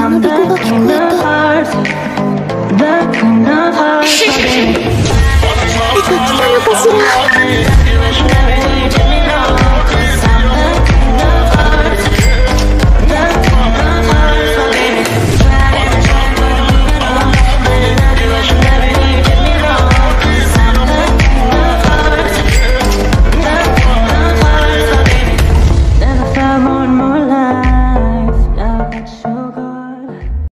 のビコが聞こえた。いつ来たのかしら。